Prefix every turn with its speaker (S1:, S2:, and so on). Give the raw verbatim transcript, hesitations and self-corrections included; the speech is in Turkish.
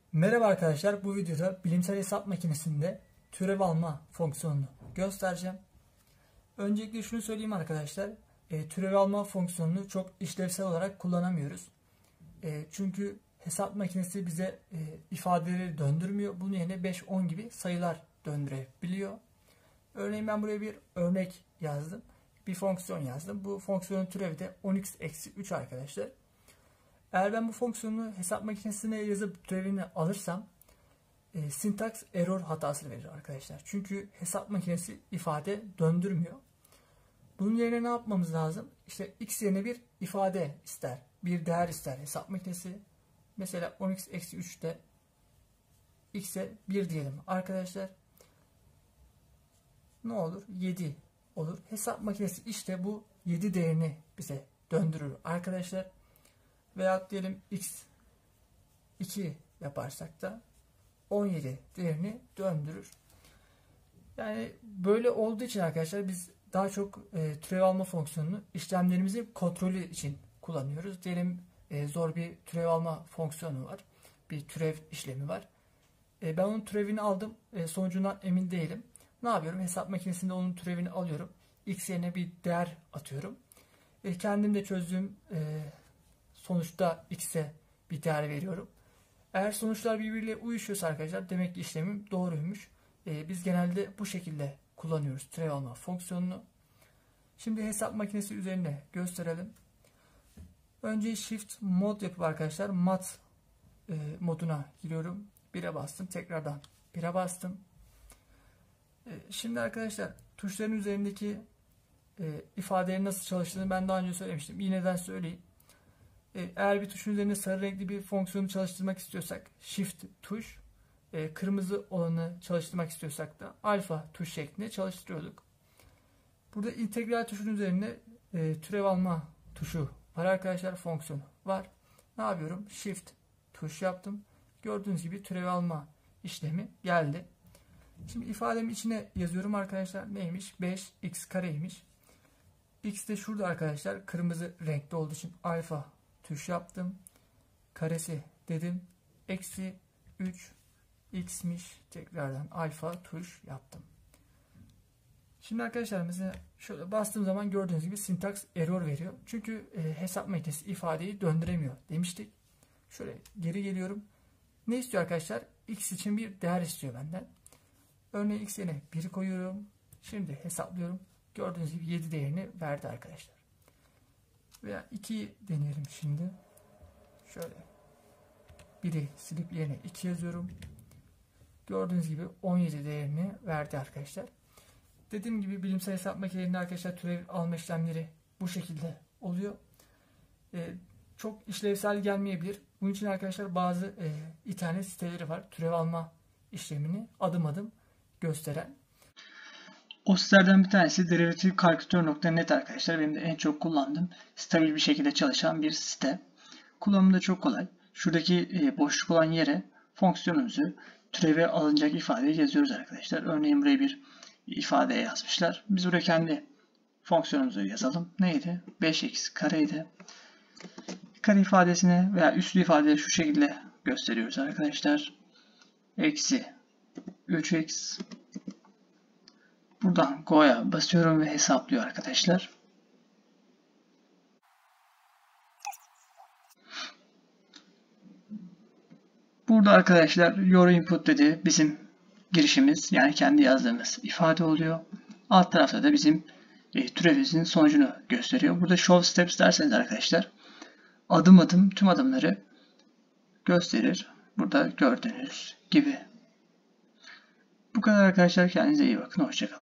S1: Merhaba arkadaşlar, bu videoda bilimsel hesap makinesinde türev alma fonksiyonunu göstereceğim. Öncelikle şunu söyleyeyim arkadaşlar, e, türev alma fonksiyonunu çok işlevsel olarak kullanamıyoruz. E, çünkü hesap makinesi bize e, ifadeleri döndürmüyor. Bunun yerine beş on gibi sayılar döndürebiliyor. Örneğin ben buraya bir örnek yazdım. Bir fonksiyon yazdım. Bu fonksiyonun türevi de on x eksi üç arkadaşlar. Eğer ben bu fonksiyonu hesap makinesine yazıp türevini alırsam e, syntax error hatası verir arkadaşlar. Çünkü hesap makinesi ifade döndürmüyor. Bunun yerine ne yapmamız lazım? İşte x yerine bir ifade ister. Bir değer ister hesap makinesi. Mesela on x eksi üçte x'e bir diyelim arkadaşlar. Ne olur? yedi olur. Hesap makinesi işte bu yedi değerini bize döndürür arkadaşlar. Veya diyelim x iki yaparsak da on yedi değerini döndürür. Yani böyle olduğu için arkadaşlar biz daha çok e, türev alma fonksiyonunu işlemlerimizin kontrolü için kullanıyoruz. Diyelim e, zor bir türev alma fonksiyonu var. Bir türev işlemi var. E, ben onun türevini aldım. E, sonucundan emin değilim. Ne yapıyorum? Hesap makinesinde onun türevini alıyorum. X yerine bir değer atıyorum. E, kendim de çözdüğüm e, sonuçta x'e bir değer veriyorum. Eğer sonuçlar birbiriyle uyuşuyorsa arkadaşlar demek ki işlemim doğruymuş. Ee, biz genelde bu şekilde kullanıyoruz türev alma fonksiyonunu. Şimdi hesap makinesi üzerinde gösterelim. Önce shift mod yapıp arkadaşlar mat e, moduna giriyorum. bire bastım. Tekrardan bire bastım. E, şimdi arkadaşlar tuşların üzerindeki e, ifadelerin nasıl çalıştığını ben daha önce söylemiştim. Yineden söyleyeyim. Eğer bir tuşun üzerinde sarı renkli bir fonksiyonu çalıştırmak istiyorsak shift tuş, kırmızı olanı çalıştırmak istiyorsak da alfa tuş şeklinde çalıştırıyorduk. Burada integral tuşun üzerinde türev alma tuşu var arkadaşlar, fonksiyonu var. Ne yapıyorum? Shift tuş yaptım. Gördüğünüz gibi türev alma işlemi geldi. Şimdi ifademi içine yazıyorum arkadaşlar. Neymiş? beş x kareymiş. X de şurada arkadaşlar, kırmızı renkte olduğu için alfa tuş yaptım. Karesi dedim. Eksi üç x'miş. Tekrardan alfa tuş yaptım. Şimdi arkadaşlar mesela şöyle bastığım zaman gördüğünüz gibi syntax error veriyor. Çünkü e, hesap makinesi ifadeyi döndüremiyor demiştik. Şöyle geri geliyorum. Ne istiyor arkadaşlar? X için bir değer istiyor benden. Örneğin x yerine bir koyuyorum. Şimdi hesaplıyorum. Gördüğünüz gibi yedi değerini verdi arkadaşlar. Veya ikiyi deneyelim şimdi. Şöyle biri silip yerine iki yazıyorum. Gördüğünüz gibi on yedi değerini verdi arkadaşlar. Dediğim gibi bilimsel hesap makinelerinde arkadaşlar türev alma işlemleri bu şekilde oluyor. Ee, çok işlevsel gelmeyebilir. Bunun için arkadaşlar bazı e, internet siteleri var. Türev alma işlemini adım adım gösteren.
S2: O sitelerden bir tanesi derivative calculator nokta net arkadaşlar. Benim de en çok kullandığım, stabil bir şekilde çalışan bir site. Kullanımı da çok kolay. Şuradaki e, boşluk olan yere fonksiyonumuzu, türeve alınacak ifadeyi yazıyoruz arkadaşlar. Örneğin buraya bir ifade yazmışlar. Biz buraya kendi fonksiyonumuzu yazalım. Neydi? beş x kareydi. Kare ifadesini veya üslü ifadeyi şu şekilde gösteriyoruz arkadaşlar. Eksi üç x. Buradan go'ya basıyorum ve hesaplıyor arkadaşlar. Burada arkadaşlar your input dedi bizim girişimiz, yani kendi yazdığımız ifade oluyor. Alt tarafta da bizim e, türevimizin sonucunu gösteriyor. Burada show steps derseniz arkadaşlar adım adım tüm adımları gösterir. Burada gördüğünüz gibi. Bu kadar arkadaşlar. Kendinize iyi bakın. Hoşça kalın.